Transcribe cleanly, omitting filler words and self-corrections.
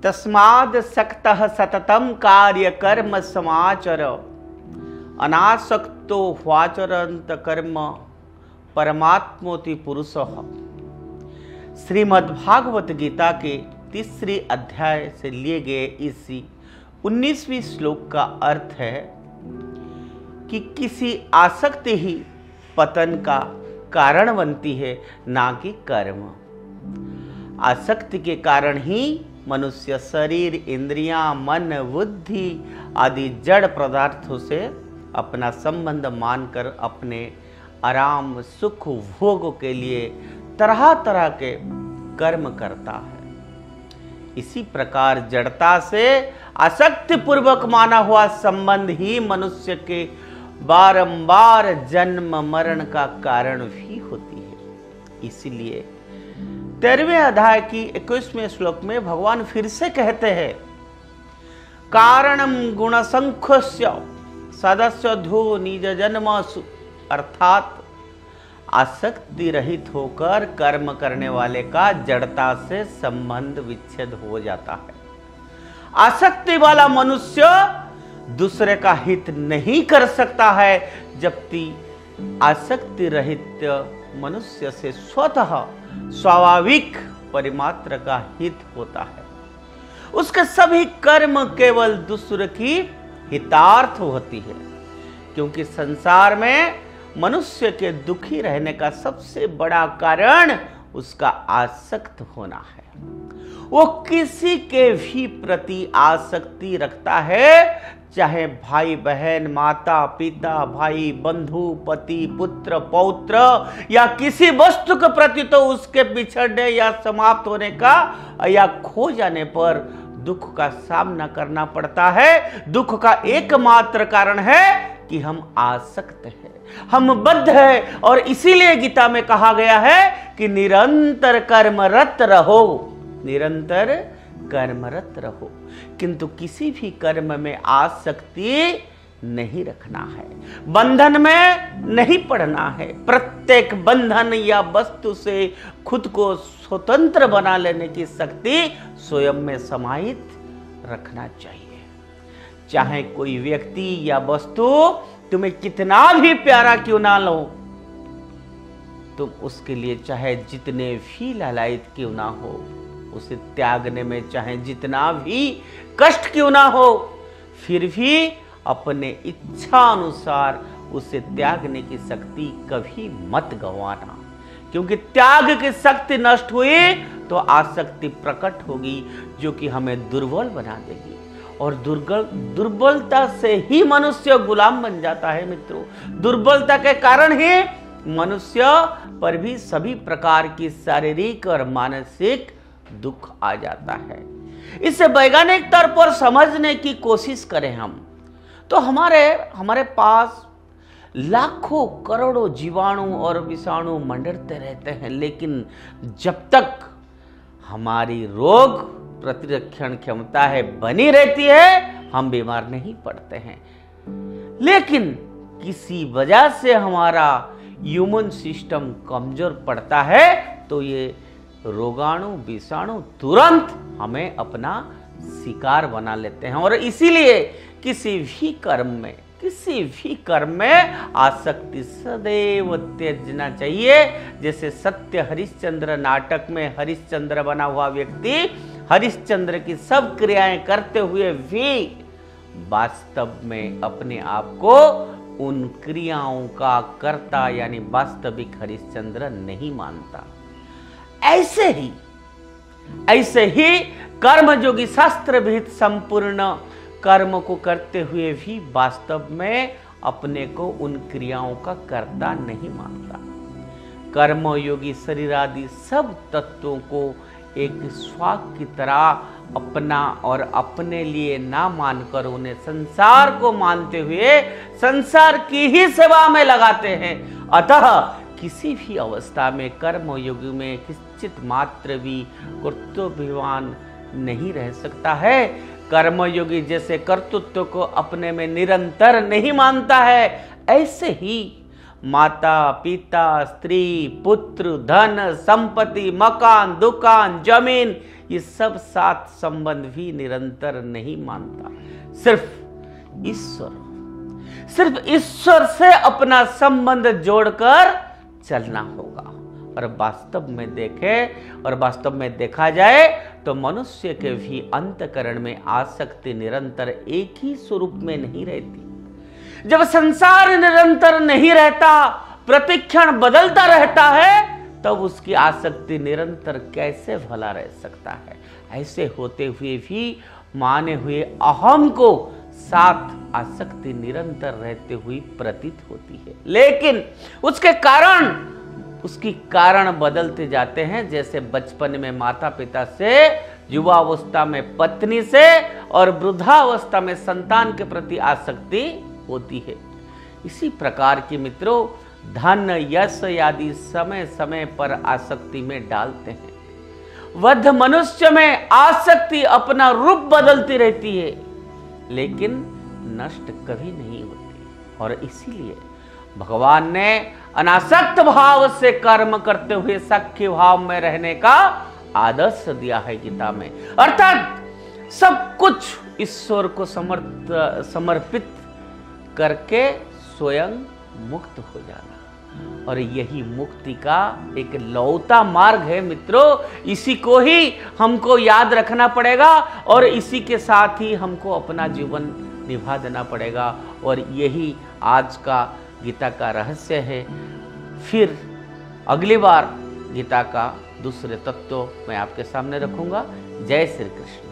तस्माद् सक्तः सततं कार्य कर्म समाचर अनासक्तो ह्वाचरन्त कर्म परमात्मोति पुरुषः। श्रीमद्भागवत गीता के तीसरी अध्याय से लिए गए इसी 19वीं श्लोक का अर्थ है कि किसी आसक्ति ही पतन का कारण बनती है, ना कि कर्म। आसक्ति के कारण ही मनुष्य शरीर, इंद्रियां, मन, बुद्धि आदि जड़ पदार्थों से अपना संबंध मानकर अपने आराम, सुख, भोग के लिए तरह तरह के कर्म करता है। इसी प्रकार जड़ता से आसक्ति पूर्वक माना हुआ संबंध ही मनुष्य के बारंबार जन्म मरण का कारण भी होती है। इसीलिए 13वें अध्याय की 21वें श्लोक में भगवान फिर से कहते हैं, कारणम गुणसंख्यस्य सदस्य धो निज जन्मसु, अर्थात आसक्ति रहित होकर कर्म करने वाले का जड़ता से संबंध विच्छेद हो जाता है। आसक्ति वाला मनुष्य दूसरे का हित नहीं कर सकता है, जबकि आसक्ति रहित मनुष्य से स्वतः स्वाभाविक परिमात्र का हित होता है। उसके सभी कर्म केवल दूसरे की हितार्थ होती है, क्योंकि संसार में मनुष्य के दुखी रहने का सबसे बड़ा कारण उसका आसक्त होना है। वो किसी के भी प्रति आसक्ति रखता है, चाहे भाई बहन, माता पिता, भाई बंधु, पति पुत्र, पौत्र या किसी वस्तु के प्रति, तो उसके बिछड़ने या समाप्त होने का या खो जाने पर दुख का सामना करना पड़ता है। दुख का एकमात्र कारण है कि हम आसक्त हैं, हम बद्ध हैं, और इसीलिए गीता में कहा गया है कि निरंतर कर्मरत रहो, निरंतर कर्मरत रहो, किंतु किसी भी कर्म में आसक्ति नहीं रखना है, बंधन में नहीं पड़ना है। प्रत्येक बंधन या वस्तु से खुद को स्वतंत्र बना लेने की शक्ति स्वयं में समाहित रखना चाहिए। चाहे कोई व्यक्ति या वस्तु तुम्हें कितना भी प्यारा क्यों ना लो, तुम उसके लिए चाहे जितने भी लालायित क्यों ना हो, उसे त्यागने में चाहे जितना भी कष्ट क्यों ना हो, फिर भी अपने इच्छा अनुसार उसे त्यागने की शक्ति कभी मत गंवाना, क्योंकि त्याग की शक्ति नष्ट हुई तो आसक्ति प्रकट होगी, जो कि हमें दुर्बल बना देगी, और दुर्बलता से ही मनुष्य गुलाम बन जाता है। मित्रों, दुर्बलता के कारण ही मनुष्य पर भी सभी प्रकार की शारीरिक और मानसिक दुख आ जाता है। इसे वैज्ञानिक तौर पर समझने की कोशिश करें हम, तो हमारे पास लाखों करोड़ों जीवाणु और विषाणु मंडरते रहते हैं, लेकिन जब तक हमारी रोग प्रतिरक्षण क्षमता है बनी रहती है, हम बीमार नहीं पड़ते हैं। लेकिन किसी वजह से हमारा इम्यून सिस्टम कमजोर पड़ता है, तो ये रोगाणु विषाणु तुरंत हमें अपना शिकार बना लेते हैं, और इसीलिए किसी भी कर्म में आसक्ति सदैव त्यागना चाहिए। जैसे सत्य हरिश्चंद्र नाटक में हरिश्चंद्र बना हुआ व्यक्ति हरिश्चंद्र की सब क्रियाएं करते हुए भी वास्तव में अपने आप को उन क्रियाओं का कर्ता यानी वास्तविक हरिश्चंद्र नहीं मानता। ऐसे ही कर्मयोगी शास्त्र विहित संपूर्ण कर्म को करते हुए भी वास्तव में अपने को उन क्रियाओं का कर्ता नहीं मानता। कर्मयोगी शरीर आदि सब तत्वों को एक स्वार्थ की तरह अपना और अपने लिए ना मानकर उन्हें संसार को मानते हुए संसार की ही सेवा में लगाते हैं। अतः किसी भी अवस्था में कर्मयोगी में किंचित मात्र भी कर्तव्यवान नहीं रह सकता है। कर्मयोगी जैसे कर्तृत्व को अपने में निरंतर नहीं मानता है, ऐसे ही माता पिता स्त्री पुत्र धन संपत्ति मकान दुकान जमीन, ये सब सात संबंध भी निरंतर नहीं मानता। सिर्फ ईश्वर से अपना संबंध जोड़कर चलना होगा। और वास्तव में देखें और वास्तव में देखा जाए तो मनुष्य के भी अंतकरण में आसक्ति निरंतर एक ही स्वरूप में नहीं रहती। जब संसार निरंतर नहीं रहता, प्रतिक्षण बदलता रहता है, तब उसकी आसक्ति निरंतर कैसे भला रह सकता है। ऐसे होते हुए भी माने हुए अहम को साथ आसक्ति निरंतर रहते हुए प्रतीत होती है, लेकिन उसकी कारण बदलते जाते हैं। जैसे बचपन में माता पिता से, युवावस्था में पत्नी से और वृद्धावस्था में संतान के प्रति आसक्ति होती है। इसी प्रकार की मित्रों धन यश आदि समय समय पर आसक्ति में डालते हैं। वृद्ध मनुष्य में आसक्ति अपना रूप बदलती रहती है, लेकिन नष्ट कभी नहीं होती। और इसीलिए भगवान ने अनासक्त भाव से कर्म करते हुए सख्य भाव में रहने का आदर्श दिया है गीता में। अर्थात सब कुछ ईश्वर को समर्पित करके स्वयं मुक्त हो जाना। और यही मुक्ति का एक लौता मार्ग है मित्रों। इसी को ही हमको याद रखना पड़ेगा और इसी के साथ ही हमको अपना जीवन निभा देना पड़ेगा। और यही आज का गीता का रहस्य है। फिर अगली बार गीता का दूसरे तत्व मैं आपके सामने रखूंगा। जय श्री कृष्ण।